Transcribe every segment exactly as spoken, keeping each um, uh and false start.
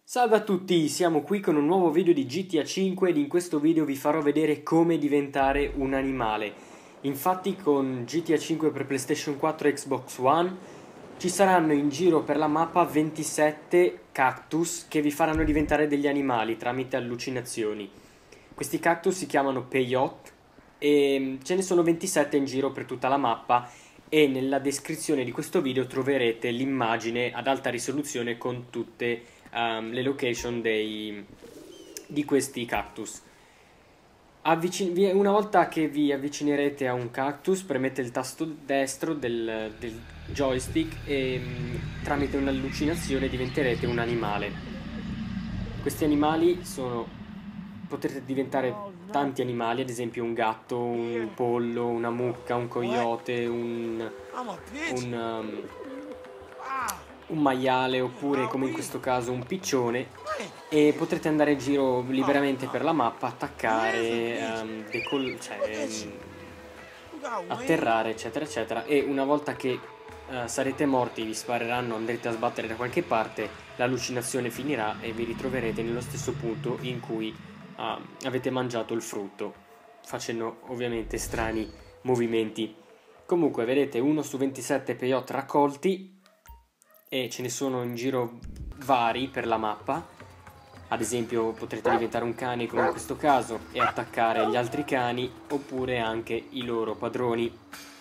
Salve a tutti, siamo qui con un nuovo video di G T A cinque ed in questo video vi farò vedere come diventare un animale. Infatti con G T A cinque per PlayStation quattro e Xbox One ci saranno in giro per la mappa ventisette cactus che vi faranno diventare degli animali tramite allucinazioni. Questi cactus si chiamano peyote e ce ne sono ventisette in giro per tutta la mappa e nella descrizione di questo video troverete l'immagine ad alta risoluzione con tutte um, le location dei, di questi cactus. Avvicin- una volta che vi avvicinerete a un cactus, premete il tasto destro del, del joystick e um, tramite un'allucinazione diventerete un animale. Questi animali sono... Potrete diventare tanti animali, ad esempio un gatto, un pollo, una mucca, un coyote, un, un, um, un maiale oppure come in questo caso un piccione, e potrete andare in giro liberamente per la mappa, attaccare, um, decol- cioè, um, atterrare eccetera eccetera, e una volta che uh, sarete morti, vi spareranno, andrete a sbattere da qualche parte, l'allucinazione finirà e vi ritroverete nello stesso punto in cui Ah, avete mangiato il frutto, facendo ovviamente strani movimenti. Comunque vedete uno su ventisette peyote raccolti e ce ne sono in giro vari per la mappa. Ad esempio potrete diventare un cane come in questo caso e attaccare gli altri cani oppure anche i loro padroni.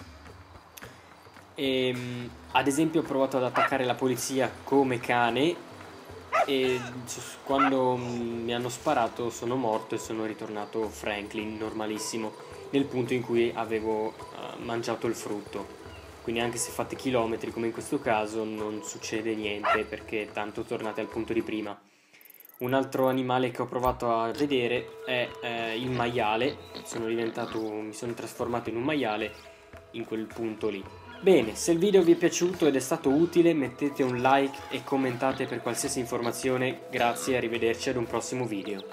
E, ad esempio ho provato ad attaccare la polizia come cane e quando mi hanno sparato sono morto e sono ritornato Franklin normalissimo nel punto in cui avevo uh, mangiato il frutto. Quindi anche se fate chilometri come in questo caso non succede niente perché tanto tornate al punto di prima. Un altro animale che ho provato a vedere è eh, il maiale. Sono diventato, mi sono trasformato in un maiale in quel punto lì. Bene, se il video vi è piaciuto ed è stato utile mettete un like e commentate per qualsiasi informazione. Grazie e arrivederci ad un prossimo video.